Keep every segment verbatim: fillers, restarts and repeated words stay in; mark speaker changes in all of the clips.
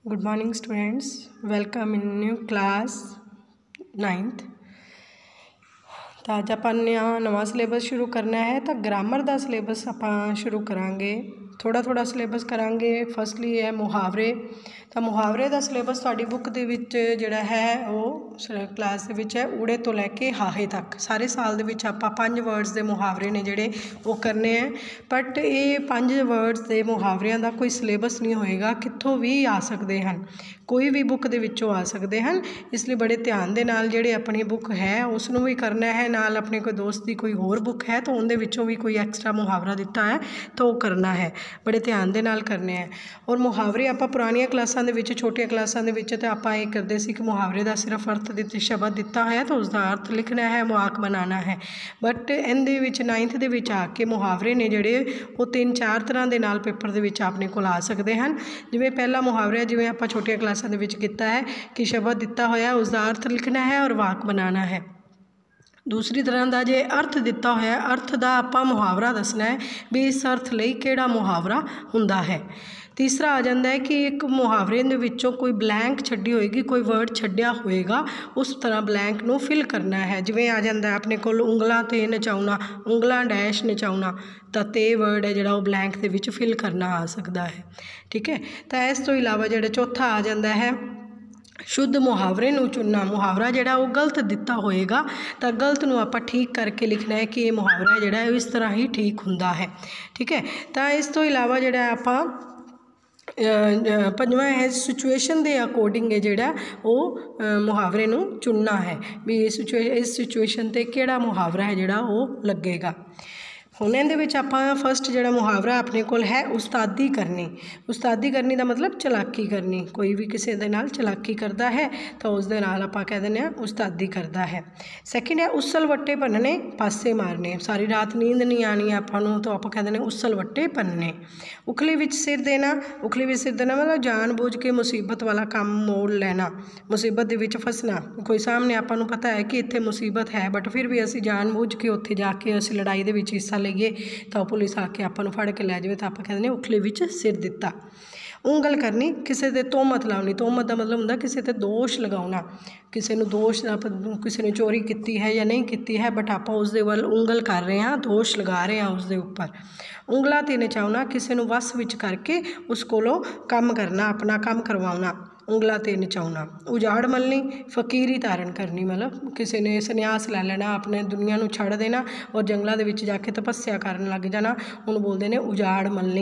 Speaker 1: Good morning students, welcome in new class ninth. तो अज आप नवा सिलेबस शुरू करना है। तो ग्रामर का सिलेबस आप शुरू करांगे, थोड़ा थोड़ा सिलेबस करांगे। फर्स्टली है मुहावरे। तो मुहावरे का सिलेबस तुहाडी बुक दे विच जिहड़ा है वो क्लास दे विच है ऊड़े तो लैके हाहे तक। सारे साल दे विच आपां पंज वर्ड्स के मुहावरे ने जिहड़े वो करने हैं। बट ये पंज वर्ड्स के मुहावरियां का कोई सिलेबस नहीं होएगा, कित्थों भी आ सकते हैं, कोई भी बुक दे विचों आ सकते हैं। इसलिए बड़े ध्यान दे नाल जिहड़ी अपनी बुक है उसनूं भी करना है, नाल अपने कोई दोस्त की कोई होर बुक है तो उनदे विचों भी कोई एक्स्ट्रा मुहावरा दिता है तो वो करना है, बड़े ध्यान दे नाल करने हैं। और मुहावरे आपां पुरानियां क्लासां दे विच, छोटियां क्लासां दे विच ते आपां ये करदे सी कि मुहावरे का सिर्फ अर्थ दिते शब्द दिता है तो उसका अर्थ लिखना है, वाक बनाना है। बट इहदे विच नाइन्थ दे विच आके मुहावरे ने जिहड़े वो तीन चार तरह के नाल पेपर दे विच अपने कोल आ सकते हैं। जिवें पहला मुहावरा जिवें आपां छोटियां क्लासां दे विच कीता है कि शब्द दिता होया उसका अर्थ लिखना है और वाक बनाना है। दूसरी तरह का जे अर्थ दिता होया अर्थ का आपां मुहावरा दसना है भी इस अर्थ लई किहड़ा मुहावरा हुंदा है। तीसरा आ जाता है कि एक मुहावरे दे विचों कोई ब्लैंक छड्डी होएगी, कोई वर्ड छड्डिया होएगा, उस तरह ब्लैंक नूं फिल करना है। जिवें आ जाता है अपने कोल उंगलां ते नचाउणा, उंगलां डैश नचाउणा, तो ते वर्ड है जिहड़ा वो ब्लैंक दे विच फिल करना आ सकता है। ठीक है। तो इस तो इलावा जिहड़ा चौथा आ जाता है शुद्ध मुहावरे नूं चुनना। मुहावरा जिहड़ा वो गलत दिता होएगा तो गलत नूं आपां ठीक करके लिखना है कि ये मुहावरा जिहड़ा है इस तरह ही ठीक हुंदा है। ठीक है। तो इस तो इलावा जिहड़ा आपां पंजवां है सिचुएशन के अकॉर्डिंग है जिहड़ा वो मुहावरे नूं चुनना है भी सिचुए इस सिचुएशन ते किहड़ा मुहावरा है जिहड़ा वो लगेगा। हुण इहदे विच आपां फस्ट जिहड़ा मुहावरा अपने कोल है उस्तादी करनी। उस्तादी करनी का मतलब चलाकी करनी, कोई भी किसी दे नाल चलाकी करता है तो उस दे नाल आपां कह दिंदे आ उस्तादी करता है। सैकेंड है उसल वट्टे भन्नने, पासे मारने। सारी रात नींद नहीं आनी आपां नूं तो आपां कह दिंदे उसल वट्टे भन्नने। उखली विच सिर देना, उखली विच सिर देना मतलब जान बूझ के मुसीबत वाला काम मोड़ लेना, मुसीबत दे विच फसना। कोई सामने आपां नूं पता है कि इत्थे मुसीबत है बट फिर भी असीं जान बूझ के उत्थे जाके असीं लड़ाई दे विच हिस्सा लईए तो पुलिस आके आपां नूं फड़ के लै जावे तो आपां कह दिंदे उखली विच सिर दिता। उंगल करनी, किसी ते तोहमत लाउणी। तोहमत का मतलब हुंदा किसी ते दोष लगाउणा, किसी नूं दोष किसी ने चोरी की है या नहीं की है बट आपां उस दे वल उंगल कर रहे हैं, दोष लगा रहे हैं उस दे उपर। उंगलां ते नचाउणा, किसी नूं वस विच करके उस कोलों काम करना, अपना काम करवाउणा, उंगलां ते नचाउणा। उजाड़ मलनी, फकीरी धारण करनी मतलब किसी ने संन्यास लै लेना, अपने दुनिया नूं छड़ देना और जंगलों के विच जाके तपस्या करन लग जाना, उन्होंने बोलते हैं उजाड़ मलनी।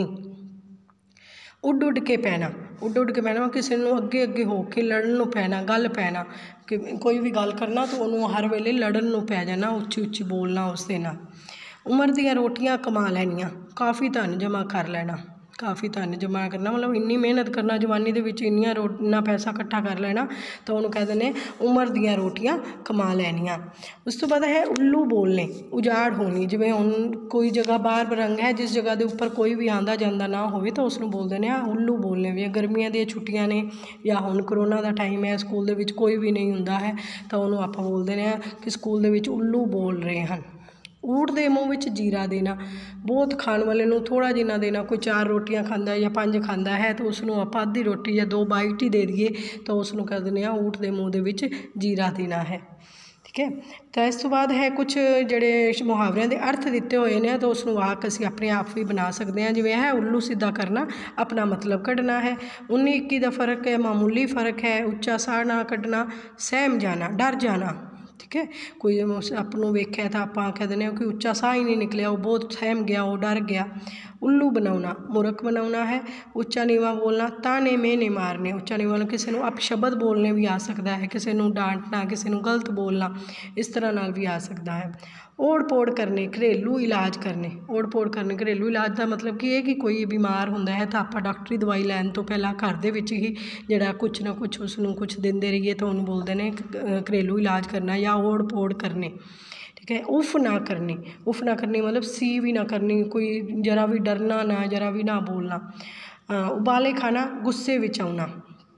Speaker 1: उड उड के पैना, उड उड के पैना किसी नूं अगे अगे हो के लड़न नूं पैना, गल पैना कि कोई भी गल करना तो उन्होंने हर वेले लड़न नूं पै जाना, उच्ची उच्ची बोलना उस दे नाल। उमर दियां रोटियां कमा लैनियां, काफ़ी धन जमा कर लेना। काफ़ी धन जमा करना मतलब इन्नी मेहनत करना, जवानी दे विच इन्नियां रो इन्ना पैसा इकट्ठा कर लेना तो उन्होंने कह देने उमर दियां रोटियां कमा लैनियां। उस तो बाद है उल्लू बोलने, उजाड़ होनी। जिवें हुण कोई जगह बाहर बरंग है जिस जगह के उपर कोई भी आंदा जांदा ना होवे तो उसनूं बोल देने आ उल्लू बोलने। भी गर्मियां दी छुट्टियां ने या हुण करोना का टाइम है, स्कूल दे विच कोई भी नहीं हुंदा है तो उन्होंने आपां बोल देने आ कि स्कूल दे विच उल्लू बोल रहे हैं। ऊठ दे मूँह विच जीरा देना, बहुत खाण वाले नूं थोड़ा जिन्ना देना। कोई चार रोटियां खांदा या पंज खांदा है तो उसनूं आपां अद्धी रोटी या दो बाइट ही दे दईए तो उसनूं कह दिंदे आ ऊठ दे मूँह दे विच जीरा देना है। ठीक है। तो इस तो बाद है कुछ जिहड़े मुहावरियां दे अर्थ दिते हुए ने तो उसनूं वाक असीं अपने आप भी बना सकते हैं। जिवें है उल्लू सीधा करना, अपना मतलब कढ़ना है। उन्नी इक्की का फर्क है, मामूली फर्क है। उच्चा साह ना कढ़ना, सहम जाना, डर जाना। ठीक है। कोई आपनों वेख्या तो आपां कह दिंदे कि उच्चा साह ही नहीं निकलिया, वो बहुत सहम गया, वो डर गया। उल्लू बनाउणा, मूर्ख बनाउणा है। उच्चा नीवा बोलना, ताने मेहने मारने। उच्चा नीवा किसी नूं अपशब्द बोलने भी आ सकता है, किसी नूं डांटना, किसी नूं गलत बोलना, इस तरह नाल भी आ सकता है। ओड़ पोड़ करने, घरेलू इलाज करने। ओड़ पोड़ करने घरेलू इलाज का मतलब कि ये कि कोई बीमार हुंदा है तो आपां डॉक्टरी दवाई लैण तो पहला घर दे विच ही जिहड़ा कुछ ना कुछ उसनूं कुछ दिंदे रहिए तो उन्होंने बोलते हैं घरेलू इलाज करना या ओड़ पोड़ करने। ठीक है। उफ ना करनी, उफ ना करनी मतलब सी भी ना करनी, कोई जरा भी डरना ना, जरा भी ना बोलना। उबाले खाना, गुस्से विच आउणा।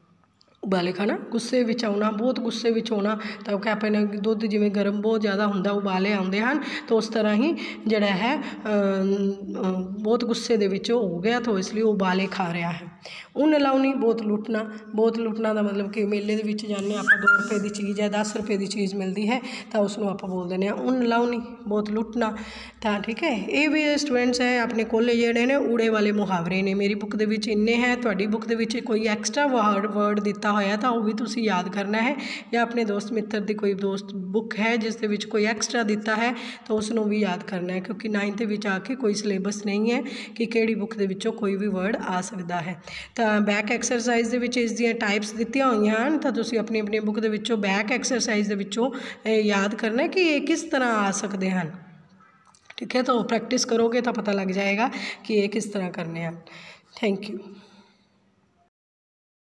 Speaker 1: उबाले खाना, गुस्से विच आउणा, बहुत गुस्से विच होना तो क्या अपने दुध जिवें गर्म बहुत ज़्यादा हुंदा उबाले आउंदे हन तो उस तरह ही जिहड़ा है बहुत गुस्से दे विच हो गया तो इसलिए उबाले खा रहा है। उन लाउनी बहुत लुटना, बहुत लुटना का मतलब कि मेले ਦੇ ਵਿੱਚ ਜਾਂਦੇ ਆਪਾਂ दो रुपए की चीज़ है दस रुपए की चीज़ मिलती है तो उसनों आप बोल देने उन लाउनी बहुत लुटना। तो ठीक है ये भी स्टूडेंट्स है अपने कोले ਜਿਹੜੇ ਨੇ ਊੜੇ वाले मुहावरे ने मेरी बुक ਦੇ ਵਿੱਚ ਇੰਨੇ ਹੈ, ਤੁਹਾਡੀ बुक ਦੇ ਵਿੱਚ कोई एक्स्ट्रा वर्ड वर्ड ਦਿੱਤਾ ਹੋਇਆ ਤਾਂ ਉਹ भी ਤੁਸੀਂ याद करना है, या अपने दोस्त मित्र ਦੀ कोई दोस्त बुक है जिस ਦੇ ਵਿੱਚ कोई एक्स्ट्रा ਦਿੱਤਾ है तो उसनों भी याद करना है, क्योंकि नाइन्थ ਦੇ ਵਿੱਚ आके कोई सिलेबस नहीं है कि ਕਿਹੜੀ बुक ਦੇ ਵਿੱਚੋਂ कोई भी वर्ड आ सकता है। ਤਾਂ बैक एक्सरसाइज ਦੇ ਵਿੱਚ ਇਸ ਦੀਆਂ टाइप्स ਦਿੱਤੀਆਂ ਹੋਈਆਂ ਹਨ ਤਾਂ ਤੁਸੀਂ ਆਪਣੀ ਆਪਣੀ बुक ਦੇ ਵਿੱਚੋਂ बैक एक्सरसाइज ਦੇ ਵਿੱਚੋਂ याद करना है कि ये किस तरह आ सकते हैं। ठीक है, तो प्रैक्टिस करोगे तो पता लग जाएगा कि ये किस तरह करने हैं। Thank you.